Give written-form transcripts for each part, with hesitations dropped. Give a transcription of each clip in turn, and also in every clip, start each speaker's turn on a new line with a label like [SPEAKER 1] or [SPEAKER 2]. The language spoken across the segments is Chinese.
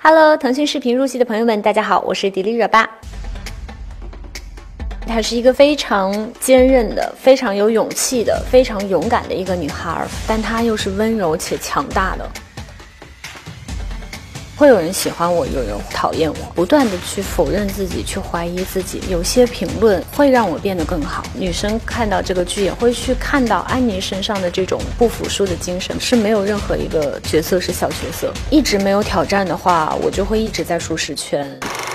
[SPEAKER 1] Hello， 腾讯视频入戏的朋友们，大家好，我是迪丽热巴。她是一个非常坚韧的、非常有勇气的、非常勇敢的一个女孩，但她又是温柔且强大的。会有人喜欢我，有人讨厌我，不断的去否认自己，去怀疑自己。有些评论会让我变得更好。女生看到这个剧也会去看到安妮身上的这种不服输的精神，是没有任何一个角色是小角色。一直没有挑战的话，我就会一直在舒适圈。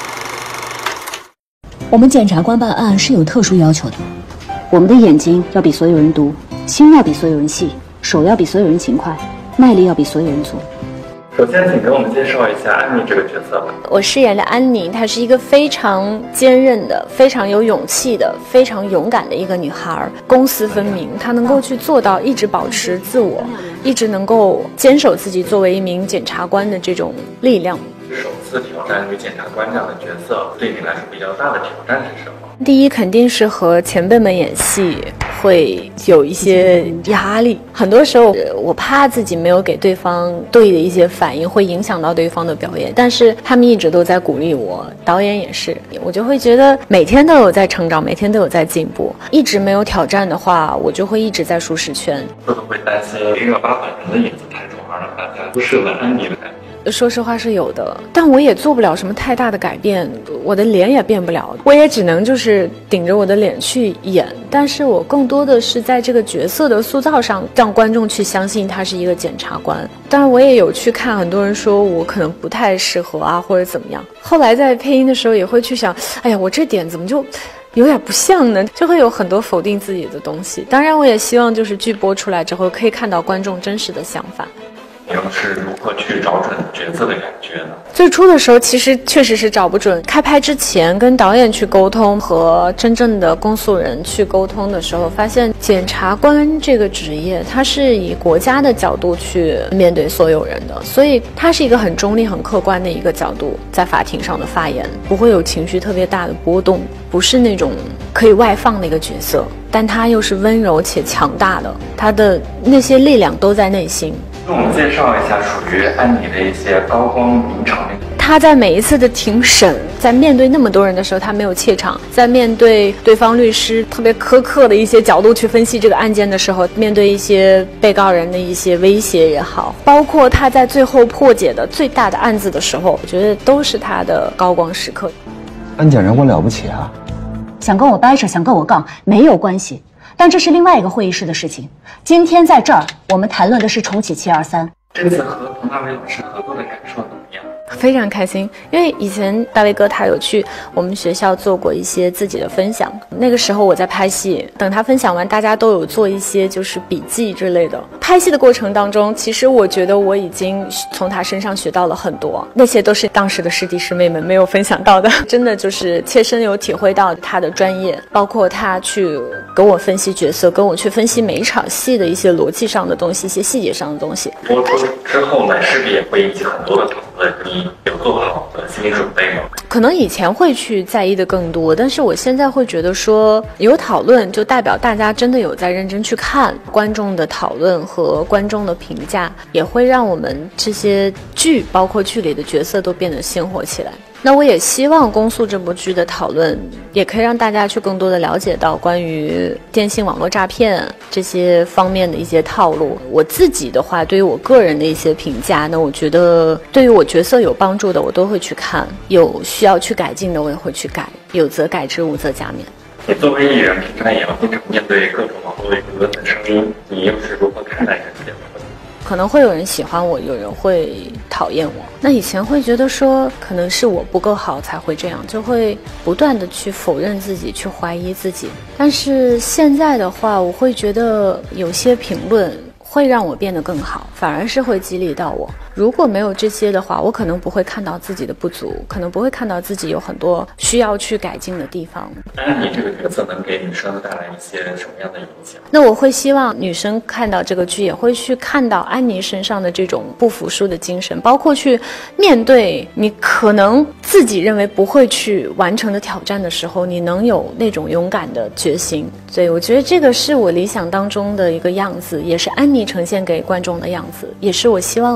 [SPEAKER 2] 我们检察官办案是有特殊要求的，我们的眼睛要比所有人毒，心要比所有人细，手要比所有人勤快，耐力要比所有人足。
[SPEAKER 3] 首先，请给我们介绍一下安妮这个角色吧。
[SPEAKER 1] 我饰演的安妮，她是一个非常坚韧的、非常有勇气的、非常勇敢的一个女孩，公私分明。她能够去做到一直保持自我，一直能够坚守自己作为一名检察官的这种力量。
[SPEAKER 3] 首次挑战女检察官这样的角色，对你来说比较大的挑战是什么？
[SPEAKER 1] 第一，肯定是和前辈们演戏会有一些压力，很多时候我怕自己没有给对方对的一些反应，会影响到对方的表演，但是他们一直都在鼓励我，导演也是，我就会觉得每天都有在成长，每天都有在进步。一直没有挑战的话，我就会一直在舒适圈。
[SPEAKER 3] 会不会担心迪丽热巴本人的影子太重，而让大家忽视了安妮的感觉？
[SPEAKER 1] 说实话是有的，但我也做不了什么太大的改变，我的脸也变不了，我也只能就是顶着我的脸去演，但是我更多的是在这个角色的塑造上，让观众去相信他是一个检察官。当然我也有去看很多人说我可能不太适合啊，或者怎么样，后来在配音的时候也会去想，哎呀，我这点怎么就有点不像呢，就会有很多否定自己的东西。当然我也希望就是剧播出来之后可以看到观众真实的想法。
[SPEAKER 3] 你又是如何去找准角色的感觉呢？
[SPEAKER 1] 最初的时候其实确实是找不准，开拍之前跟导演去沟通和真正的公诉人去沟通的时候，发现检察官这个职业它是以国家的角度去面对所有人的，所以它是一个很中立很客观的一个角度，在法庭上的发言不会有情绪特别大的波动，不是那种可以外放的一个角色，但它又是温柔且强大的，它的那些力量都在内心。
[SPEAKER 3] 给我们介绍一下属于安妮的一些高光名场面。
[SPEAKER 1] 他在每一次的庭审，在面对那么多人的时候，他没有怯场；在面对对方律师特别苛刻的一些角度去分析这个案件的时候，面对一些被告人的一些威胁也好，包括他在最后破解的最大的案子的时候，我觉得都是他的高光时刻。
[SPEAKER 4] 安检察官了不起啊！
[SPEAKER 2] 想跟我掰扯，想跟我杠，没有关系。但这是另外一个会议室的事情。今天在这儿，我们谈论的是重启723。
[SPEAKER 3] 这次和佟大为老师合作的感受怎么样？
[SPEAKER 1] 非常开心，因为以前大卫哥他有去我们学校做过一些自己的分享，那个时候我在拍戏，等他分享完，大家都有做一些就是笔记之类的。拍戏的过程当中，其实我觉得我已经从他身上学到了很多，那些都是当时的师弟师妹们没有分享到的，真的就是切身有体会到他的专业，包括他去跟我分析角色，跟我去分析每一场戏的一些逻辑上的东西，一些细节上的东西。
[SPEAKER 3] 播出之后呢，势必也会引起很多的讨论，你有做好的心理准备吗？
[SPEAKER 1] 可能以前会去在意的更多，但是我现在会觉得说有讨论就代表大家真的有在认真去看，观众的讨论和观众的评价也会让我们这些剧包括剧里的角色都变得鲜活起来。那我也希望《公诉》这部剧的讨论也可以让大家去更多的了解到关于电信网络诈骗这些方面的一些套路。我自己的话，对于我个人的一些评价呢，我觉得对于我角色有帮助的我都会去看，有需要去改进的我也会去改，有则改之，无则加勉。
[SPEAKER 3] 你作为艺人，平常也要经常面对各种网络舆论的声音，你又是如何看待这些？
[SPEAKER 1] 可能会有人喜欢我，有人会讨厌我。那以前会觉得说可能是我不够好才会这样，就会不断的去否认自己，去怀疑自己。但是现在的话，我会觉得有些评论会让我变得更好，反而是会激励到我。如果没有这些的话，我可能不会看到自己的不足，可能不会看到自己有很多需要去改进的地方。
[SPEAKER 3] 安妮这个角色能给女生带来一些什么样的影响？
[SPEAKER 1] 那我会希望女生看到这个剧也会去看到安妮身上的这种不服输的精神，包括去面对你可能自己认为不会去完成的挑战的时候，你能有那种勇敢的决心。所以我觉得这个是我理想当中的一个样子，也是安妮呈现给观众的样子，也是我希望每个女生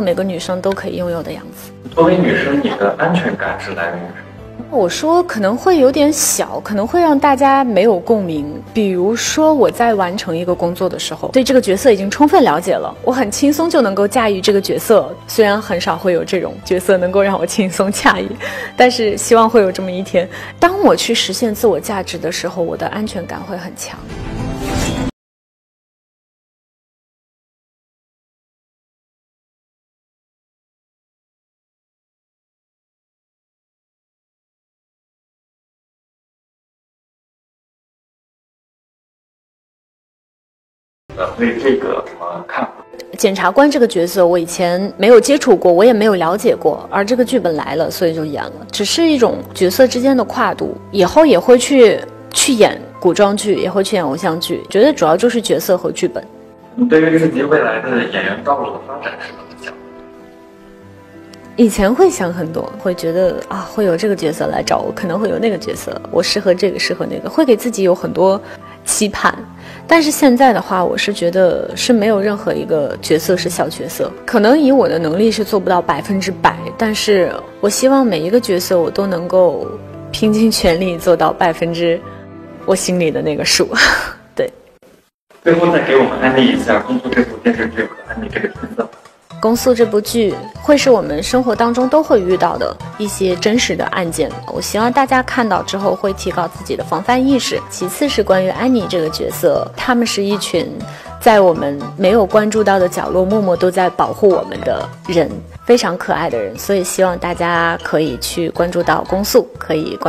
[SPEAKER 1] 生都可以拥有的样子。
[SPEAKER 3] 作为女生，你的安全感是来源于什么？
[SPEAKER 1] 我说可能会有点小，可能会让大家没有共鸣。比如说我在完成一个工作的时候，对这个角色已经充分了解了，我很轻松就能够驾驭这个角色。虽然很少会有这种角色能够让我轻松驾驭，但是希望会有这么一天。当我去实现自我价值的时候，我的安全感会很强。
[SPEAKER 3] 对这个什么看法？
[SPEAKER 1] 检察官这个角色我以前没有接触过，我也没有了解过，而这个剧本来了，所以就演了，只是一种角色之间的跨度。以后也会去演古装剧，也会去演偶像剧，觉得主要就是角色和剧本。
[SPEAKER 3] 你对于自己未来的演员道路的发展是怎么想的？
[SPEAKER 1] 以前会想很多，会觉得啊，会有这个角色来找我，可能会有那个角色，我适合这个，适合那个，会给自己有很多期盼。但是现在的话，我是觉得是没有任何一个角色是小角色，可能以我的能力是做不到100%，但是我希望每一个角色我都能够拼尽全力做到我心里的那个数。对。
[SPEAKER 3] 最后再给我们安利一下《公诉》这部电视剧和安利这个角色。
[SPEAKER 1] 《公诉》这部剧会是我们生活当中都会遇到的一些真实的案件，我希望大家看到之后会提高自己的防范意识。其次是关于安妮这个角色，他们是一群在我们没有关注到的角落默默都在保护我们的人，非常可爱的人，所以希望大家可以去关注到《公诉》，可以关